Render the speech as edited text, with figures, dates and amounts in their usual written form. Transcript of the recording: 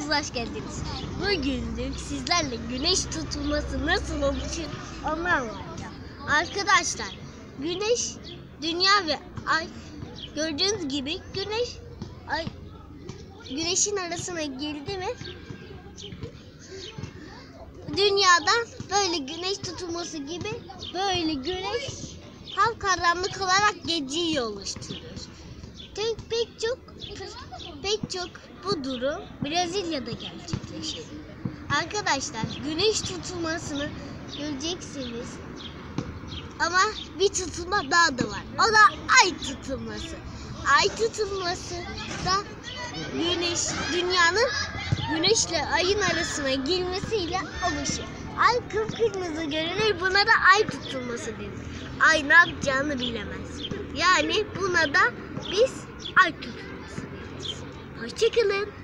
kanalımıza hoş geldiniz. Bugün sizlerle güneş tutulması nasıl oluşur onu anlatacağım. Arkadaşlar, güneş, dünya ve ay, gördüğünüz gibi güneşin arasına girdi mi dünyadan böyle güneş tutulması gibi böyle güneş tam karanlık olarak geceyi oluşturuyor. Pek çok bu durum Brezilya'da gerçekleşiyor. Arkadaşlar, güneş tutulmasını göreceksiniz. Ama bir tutulma daha da var. O da ay tutulması. Ay tutulması da dünyanın güneşle ayın arasına girmesiyle oluşur. Ay kıpkırmızı görünür. Buna da ay tutulması denir. Ay ne yapacağını bilemez. Yani buna da biz ay tutulması deriz. Hoşçakalın.